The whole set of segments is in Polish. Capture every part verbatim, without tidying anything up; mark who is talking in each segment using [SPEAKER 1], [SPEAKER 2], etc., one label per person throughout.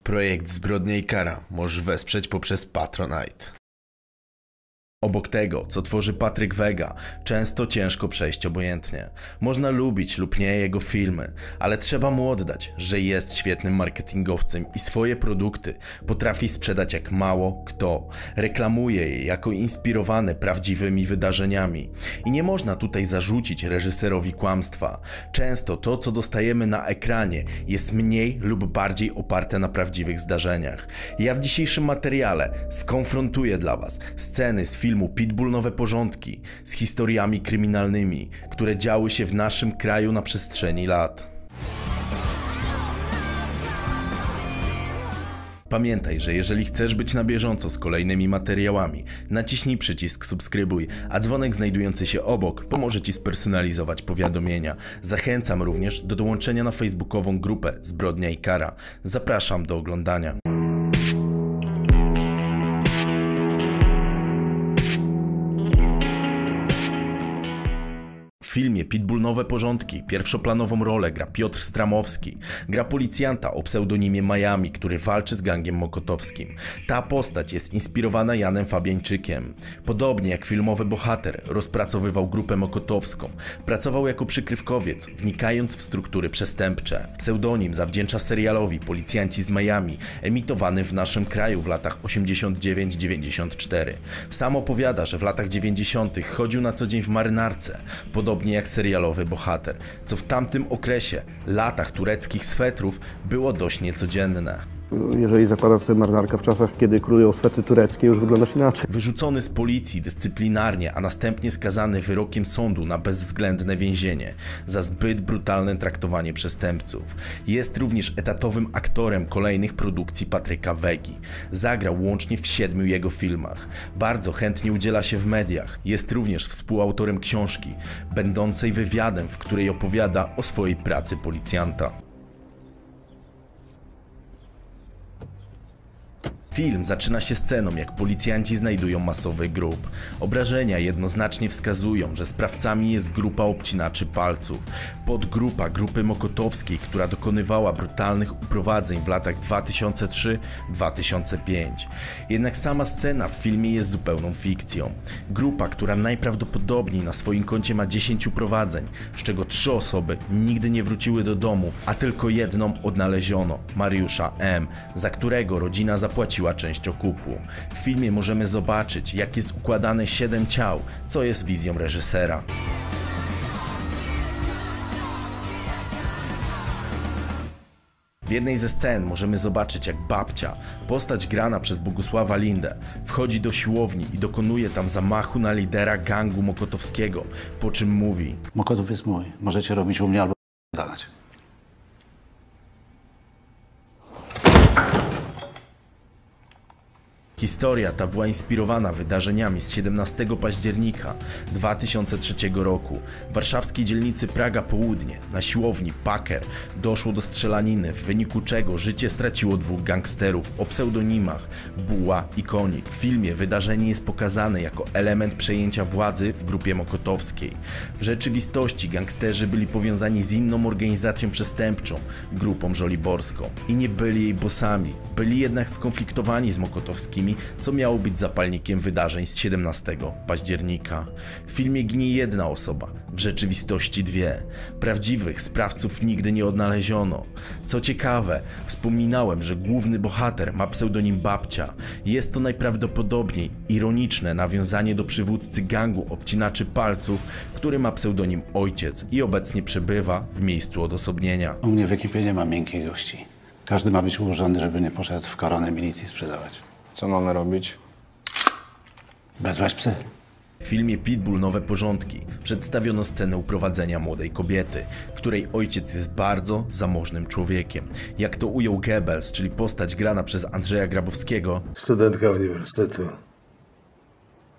[SPEAKER 1] Projekt Zbrodnia i Kara możesz wesprzeć poprzez Patronite. Obok tego, co tworzy Patryk Wega, często ciężko przejść obojętnie. Można lubić lub nie jego filmy, ale trzeba mu oddać, że jest świetnym marketingowcem i swoje produkty potrafi sprzedać jak mało kto. Reklamuje je jako inspirowane prawdziwymi wydarzeniami. I nie można tutaj zarzucić reżyserowi kłamstwa. Często to, co dostajemy na ekranie, jest mniej lub bardziej oparte na prawdziwych zdarzeniach. Ja w dzisiejszym materiale skonfrontuję dla Was sceny z filmu Pitbull Nowe Porządki z historiami kryminalnymi, które działy się w naszym kraju na przestrzeni lat. Pamiętaj, że jeżeli chcesz być na bieżąco z kolejnymi materiałami, naciśnij przycisk subskrybuj, a dzwonek znajdujący się obok pomoże Ci spersonalizować powiadomienia. Zachęcam również do dołączenia na facebookową grupę Zbrodnia i Kara. Zapraszam do oglądania. W filmie Pitbull Nowe Porządki pierwszoplanową rolę gra Piotr Stramowski. Gra policjanta o pseudonimie Miami, który walczy z gangiem mokotowskim. Ta postać jest inspirowana Janem Fabiańczykiem. Podobnie jak filmowy bohater rozpracowywał grupę mokotowską. Pracował jako przykrywkowiec, wnikając w struktury przestępcze. Pseudonim zawdzięcza serialowi Policjanci z Miami, emitowany w naszym kraju w latach osiemdziesiąt dziewięć dziewięćdziesiąt cztery. Sam opowiada, że w latach dziewięćdziesiątych chodził na co dzień w marynarce. Podobnie jak serialowy bohater, co w tamtym okresie, latach tureckich swetrów, było dość niecodzienne.
[SPEAKER 2] Jeżeli zakładam sobie marynarkę w czasach, kiedy królują swety tureckie, już wyglądasz inaczej.
[SPEAKER 1] Wyrzucony z policji dyscyplinarnie, a następnie skazany wyrokiem sądu na bezwzględne więzienie za zbyt brutalne traktowanie przestępców. Jest również etatowym aktorem kolejnych produkcji Patryka Wegi. Zagrał łącznie w siedmiu jego filmach. Bardzo chętnie udziela się w mediach. Jest również współautorem książki, będącej wywiadem, w której opowiada o swojej pracy policjanta. Film zaczyna się sceną, jak policjanci znajdują masowy grób. Obrażenia jednoznacznie wskazują, że sprawcami jest grupa obcinaczy palców. Podgrupa grupy mokotowskiej, która dokonywała brutalnych uprowadzeń w latach dwa tysiące trzy do dwa tysiące piątego. Jednak sama scena w filmie jest zupełną fikcją. Grupa, która najprawdopodobniej na swoim koncie ma dziesięć uprowadzeń, z czego trzy osoby nigdy nie wróciły do domu, a tylko jedną odnaleziono, Mariusza M., za którego rodzina zapłaciła część okupu. W filmie możemy zobaczyć, jak jest układane siedem ciał, co jest wizją reżysera. W jednej ze scen możemy zobaczyć, jak babcia, postać grana przez Bogusława Lindę, wchodzi do siłowni i dokonuje tam zamachu na lidera gangu mokotowskiego, po czym mówi:
[SPEAKER 3] Mokotów jest mój, możecie robić u mnie albo dalać.
[SPEAKER 1] Historia ta była inspirowana wydarzeniami z siedemnastego października dwa tysiące trzeciego roku. W warszawskiej dzielnicy Praga Południe, na siłowni Packer, doszło do strzelaniny, w wyniku czego życie straciło dwóch gangsterów o pseudonimach Buła i Konik. W filmie wydarzenie jest pokazane jako element przejęcia władzy w grupie mokotowskiej. W rzeczywistości gangsterzy byli powiązani z inną organizacją przestępczą, grupą żoliborską, i nie byli jej bossami. Byli jednak skonfliktowani z mokotowskimi, co miało być zapalnikiem wydarzeń z siedemnastego października. W filmie ginie jedna osoba, w rzeczywistości dwie. Prawdziwych sprawców nigdy nie odnaleziono. Co ciekawe, wspominałem, że główny bohater ma pseudonim Babcia. Jest to najprawdopodobniej ironiczne nawiązanie do przywódcy gangu obcinaczy palców, który ma pseudonim Ojciec i obecnie przebywa w miejscu odosobnienia.
[SPEAKER 3] U mnie w ekipie nie ma miękkiej gości. Każdy ma być ułożony, żeby nie poszedł w koronę milicji sprzedawać.
[SPEAKER 4] Co mamy robić?
[SPEAKER 3] Wezwać psy.
[SPEAKER 1] W filmie Pitbull Nowe Porządki przedstawiono scenę uprowadzenia młodej kobiety, której ojciec jest bardzo zamożnym człowiekiem. Jak to ujął Goebbels, czyli postać grana przez Andrzeja Grabowskiego:
[SPEAKER 5] studentka uniwersytetu.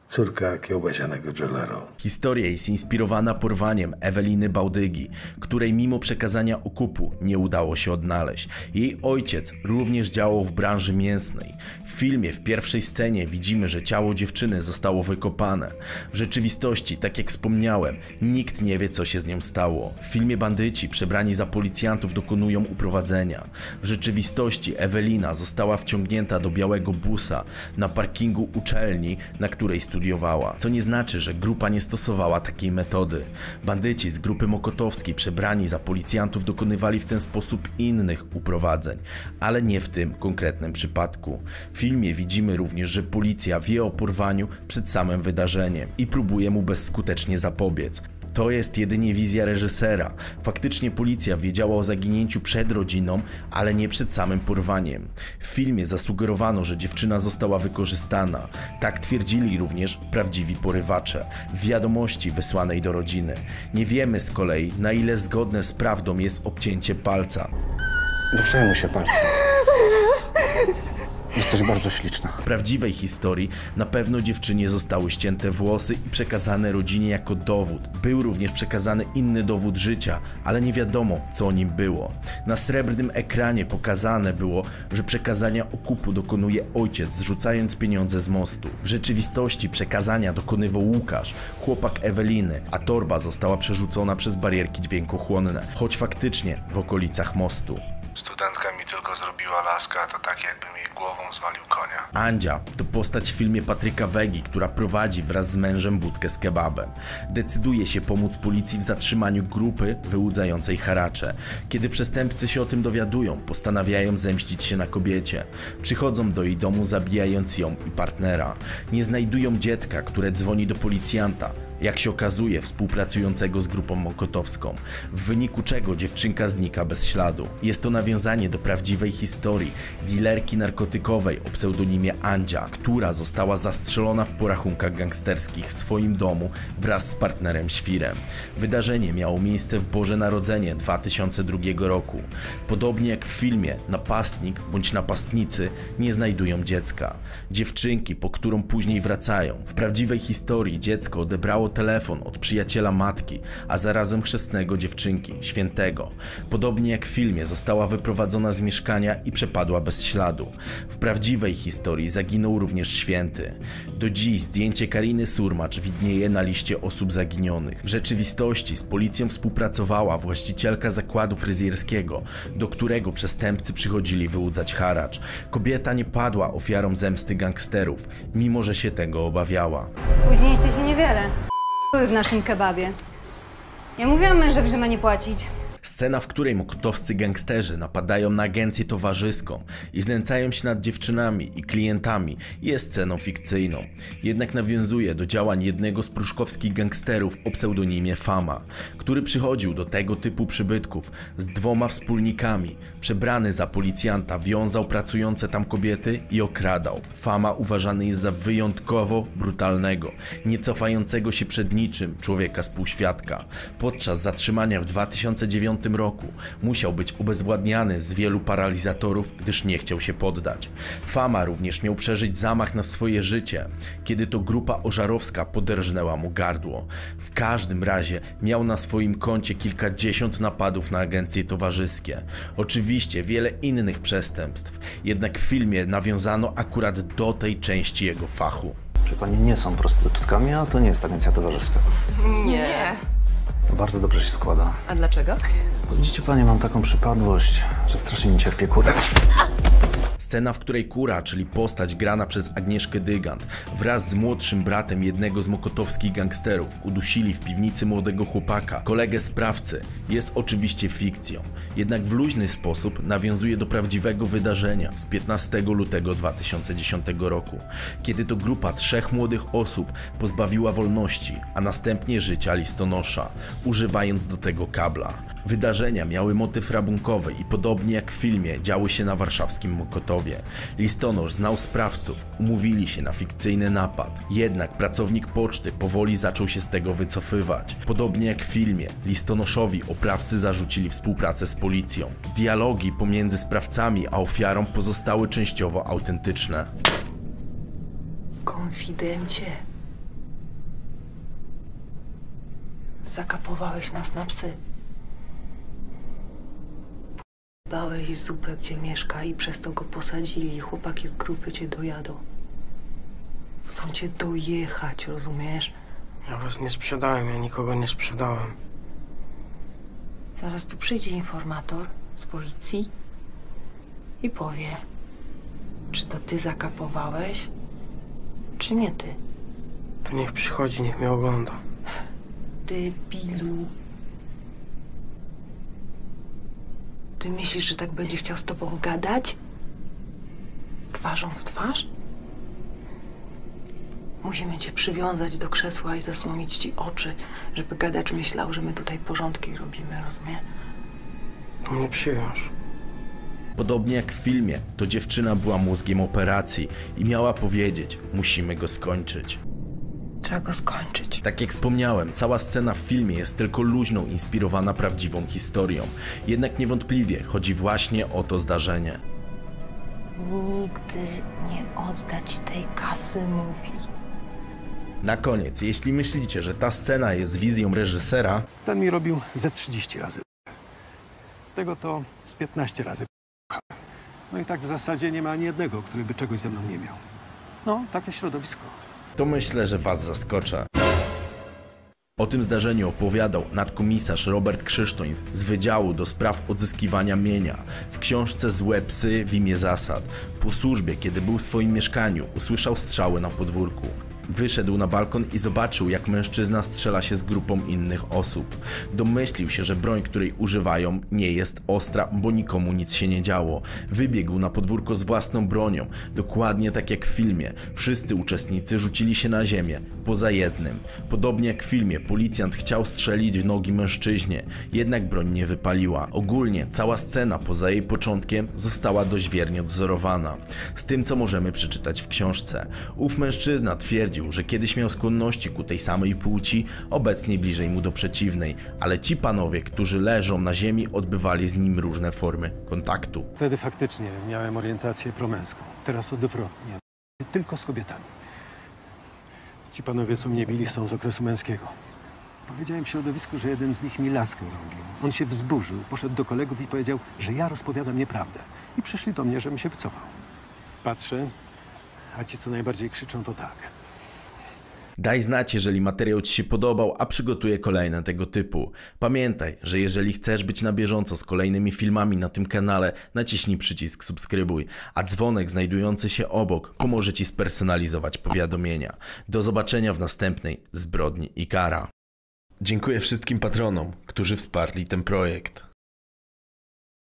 [SPEAKER 4] Córka kiełbasianego Jolero.
[SPEAKER 1] Historia jest inspirowana porwaniem Eweliny Bałdygi, której mimo przekazania okupu nie udało się odnaleźć. Jej ojciec również działał w branży mięsnej. W filmie w pierwszej scenie widzimy, że ciało dziewczyny zostało wykopane. W rzeczywistości, tak jak wspomniałem, nikt nie wie, co się z nią stało. W filmie bandyci przebrani za policjantów dokonują uprowadzenia. W rzeczywistości Ewelina została wciągnięta do białego busa na parkingu uczelni, na której studiowała. Co nie znaczy, że grupa nie stosowała takiej metody. Bandyci z grupy mokotowskiej przebrani za policjantów dokonywali w ten sposób innych uprowadzeń, ale nie w tym konkretnym przypadku. W filmie widzimy również, że policja wie o porwaniu przed samym wydarzeniem i próbuje mu bezskutecznie zapobiec. To jest jedynie wizja reżysera. Faktycznie policja wiedziała o zaginięciu przed rodziną, ale nie przed samym porwaniem. W filmie zasugerowano, że dziewczyna została wykorzystana. Tak twierdzili również prawdziwi porywacze w wiadomości wysłanej do rodziny. Nie wiemy z kolei, na ile zgodne z prawdą jest obcięcie palca.
[SPEAKER 5] Nie przejmuj się palcem. Jesteś bardzo śliczna.
[SPEAKER 1] W prawdziwej historii na pewno dziewczynie zostały ścięte włosy i przekazane rodzinie jako dowód. Był również przekazany inny dowód życia, ale nie wiadomo, co o nim było. Na srebrnym ekranie pokazane było, że przekazania okupu dokonuje ojciec, zrzucając pieniądze z mostu. W rzeczywistości przekazania dokonywał Łukasz, chłopak Eweliny, a torba została przerzucona przez barierki dźwiękochłonne, choć faktycznie w okolicach mostu.
[SPEAKER 4] Studentka mi tylko zrobiła laskę, a to tak jakbym jej głową zwalił konia.
[SPEAKER 1] Andzia to postać w filmie Patryka Wegi, która prowadzi wraz z mężem budkę z kebabem. Decyduje się pomóc policji w zatrzymaniu grupy wyłudzającej haracze. Kiedy przestępcy się o tym dowiadują, postanawiają zemścić się na kobiecie. Przychodzą do jej domu, zabijając ją i partnera. Nie znajdują dziecka, które dzwoni do policjanta, jak się okazuje, współpracującego z grupą mokotowską, w wyniku czego dziewczynka znika bez śladu. Jest to nawiązanie do prawdziwej historii dealerki narkotykowej o pseudonimie Andzia, która została zastrzelona w porachunkach gangsterskich w swoim domu wraz z partnerem Świrem. Wydarzenie miało miejsce w Boże Narodzenie dwa tysiące drugiego roku. Podobnie jak w filmie, napastnik bądź napastnicy nie znajdują dziecka. Dziewczynki, po którą później wracają. W prawdziwej historii dziecko odebrało telefon od przyjaciela matki, a zarazem chrzestnego dziewczynki, Świętego. Podobnie jak w filmie została wyprowadzona z mieszkania i przepadła bez śladu. W prawdziwej historii zaginął również Święty. Do dziś zdjęcie Kariny Surmacz widnieje na liście osób zaginionych. W rzeczywistości z policją współpracowała właścicielka zakładu fryzjerskiego, do którego przestępcy przychodzili wyłudzać haracz. Kobieta nie padła ofiarą zemsty gangsterów, mimo że się tego obawiała.
[SPEAKER 6] Spóźniliście się niewiele. Były w naszym kebabie. Ja mówiłam mężowi, że ma nie płacić.
[SPEAKER 1] Scena, w której mokotowscy gangsterzy napadają na agencję towarzyską i znęcają się nad dziewczynami i klientami, jest sceną fikcyjną. Jednak nawiązuje do działań jednego z pruszkowskich gangsterów o pseudonimie Fama, który przychodził do tego typu przybytków z dwoma wspólnikami. Przebrany za policjanta wiązał pracujące tam kobiety i okradał. Fama uważany jest za wyjątkowo brutalnego, nie cofającego się przed niczym człowieka z półświadka. Podczas zatrzymania w dwa tysiące dziewiątym roku musiał być obezwładniany z wielu paralizatorów, gdyż nie chciał się poddać. Fama również miał przeżyć zamach na swoje życie, kiedy to grupa ożarowska poderżnęła mu gardło. W każdym razie miał na swoim koncie kilkadziesiąt napadów na agencje towarzyskie. Oczywiście wiele innych przestępstw, jednak w filmie nawiązano akurat do tej części jego fachu.
[SPEAKER 5] Czy pani nie są prostytutkami, a to nie jest agencja towarzyska?
[SPEAKER 7] Nie.
[SPEAKER 5] To bardzo dobrze się składa.
[SPEAKER 7] A dlaczego?
[SPEAKER 5] Widzicie panie, mam taką przypadłość, że strasznie mi cierpię kurę.
[SPEAKER 1] Scena, w której Kura, czyli postać grana przez Agnieszkę Dygant, wraz z młodszym bratem jednego z mokotowskich gangsterów udusili w piwnicy młodego chłopaka, kolegę sprawcy, jest oczywiście fikcją. Jednak w luźny sposób nawiązuje do prawdziwego wydarzenia z piętnastego lutego dwa tysiące dziesiątego roku, kiedy to grupa trzech młodych osób pozbawiła wolności, a następnie życia listonosza, używając do tego kabla. Wydarzenia miały motyw rabunkowy i podobnie jak w filmie działy się na warszawskim Mokotowie. Listonosz znał sprawców, umówili się na fikcyjny napad. Jednak pracownik poczty powoli zaczął się z tego wycofywać. Podobnie jak w filmie, listonoszowi oprawcy zarzucili współpracę z policją. Dialogi pomiędzy sprawcami a ofiarą pozostały częściowo autentyczne.
[SPEAKER 7] Konfidencie, Zakapowałeś nas na psy. Bałeś zupę, gdzie mieszka i przez to go posadzili i chłopaki z grupy cię dojadą. Chcą cię dojechać, rozumiesz?
[SPEAKER 8] Ja was nie sprzedałem, ja nikogo nie sprzedałem.
[SPEAKER 7] Zaraz tu przyjdzie informator z policji i powie, czy to ty zakapowałeś, czy nie ty.
[SPEAKER 8] To niech przychodzi, niech mnie ogląda.
[SPEAKER 7] Debilu. Ty myślisz, że tak będzie chciał z tobą gadać? Twarzą w twarz? Musimy cię przywiązać do krzesła i zasłonić ci oczy, żeby gadacz myślał, że my tutaj porządki robimy, rozumie?
[SPEAKER 8] To mnie przywiąż.
[SPEAKER 1] Podobnie jak w filmie, to dziewczyna była mózgiem operacji i miała powiedzieć: musimy go skończyć.
[SPEAKER 7] Trzeba go skończyć.
[SPEAKER 1] Tak jak wspomniałem, cała scena w filmie jest tylko luźną, inspirowana prawdziwą historią. Jednak niewątpliwie chodzi właśnie o to zdarzenie.
[SPEAKER 7] Nigdy nie oddać tej kasy, mówi.
[SPEAKER 1] Na koniec, jeśli myślicie, że ta scena jest wizją reżysera,
[SPEAKER 9] Ten mi robił ze trzydzieści razy. Tego to z piętnaście razy. No i tak w zasadzie nie ma ani jednego, który by czegoś ze mną nie miał. No, takie środowisko.
[SPEAKER 1] to myślę, że was zaskoczę. O tym zdarzeniu opowiadał nadkomisarz Robert Krzysztoń z Wydziału do Spraw Odzyskiwania Mienia w książce Złe psy w imię zasad. Po służbie, kiedy był w swoim mieszkaniu, usłyszał strzały na podwórku. Wyszedł na balkon i zobaczył, jak mężczyzna strzela się z grupą innych osób. Domyślił się, że broń, której używają, nie jest ostra, bo nikomu nic się nie działo. Wybiegł na podwórko z własną bronią, dokładnie tak jak w filmie. Wszyscy uczestnicy rzucili się na ziemię, poza jednym. Podobnie jak w filmie, policjant chciał strzelić w nogi mężczyźnie, jednak broń nie wypaliła. Ogólnie cała scena poza jej początkiem została dość wiernie odwzorowana z tym, co możemy przeczytać w książce. Ów mężczyzna twierdzi, że kiedyś miał skłonności ku tej samej płci, obecnie bliżej mu do przeciwnej, ale ci panowie, którzy leżą na ziemi, odbywali z nim różne formy kontaktu.
[SPEAKER 9] Wtedy faktycznie miałem orientację promęską. Teraz odwrotnie. Tylko z kobietami. Ci panowie, co mnie bili, są z okresu męskiego. Powiedziałem środowisku, że jeden z nich mi laskę robił. On się wzburzył, poszedł do kolegów i powiedział, że ja rozpowiadam nieprawdę. I przyszli do mnie, żebym się wycofał. Patrzę, a ci, co najbardziej krzyczą, to tak.
[SPEAKER 1] Daj znać, jeżeli materiał ci się podobał, a przygotuję kolejne tego typu. Pamiętaj, że jeżeli chcesz być na bieżąco z kolejnymi filmami na tym kanale, naciśnij przycisk subskrybuj, a dzwonek znajdujący się obok pomoże ci spersonalizować powiadomienia. Do zobaczenia w następnej Zbrodni i Kara. Dziękuję wszystkim patronom, którzy wsparli ten projekt.